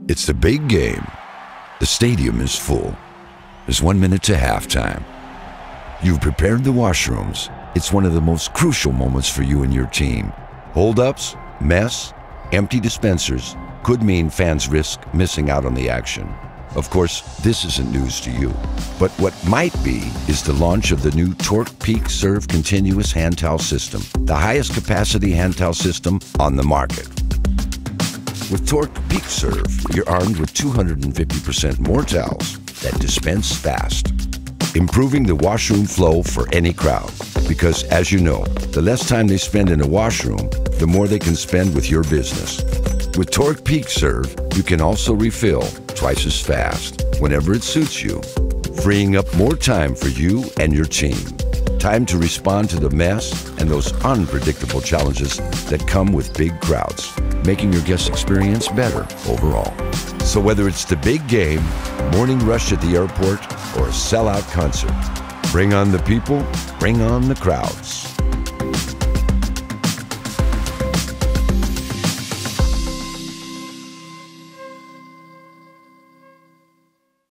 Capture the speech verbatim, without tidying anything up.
It's the big game. The stadium is full. There's one minute to halftime. You've prepared the washrooms. It's one of the most crucial moments for you and your team. Hold-ups, mess, empty dispensers could mean fans risk missing out on the action. Of course, this isn't news to you. But what might be is the launch of the new Torque Peak Serve Continuous Hand Towel System, the highest capacity hand towel system on the market. With Torque Peak Serve, you're armed with two hundred fifty percent more towels that dispense fast, improving the washroom flow for any crowd. Because, as you know, the less time they spend in a washroom, the more they can spend with your business. With Torque Peak Serve, you can also refill twice as fast, whenever it suits you, freeing up more time for you and your team. Time to respond to the mess and those unpredictable challenges that come with big crowds, making your guest experience better overall. So whether it's the big game, morning rush at the airport, or a sellout concert, bring on the people, bring on the crowds.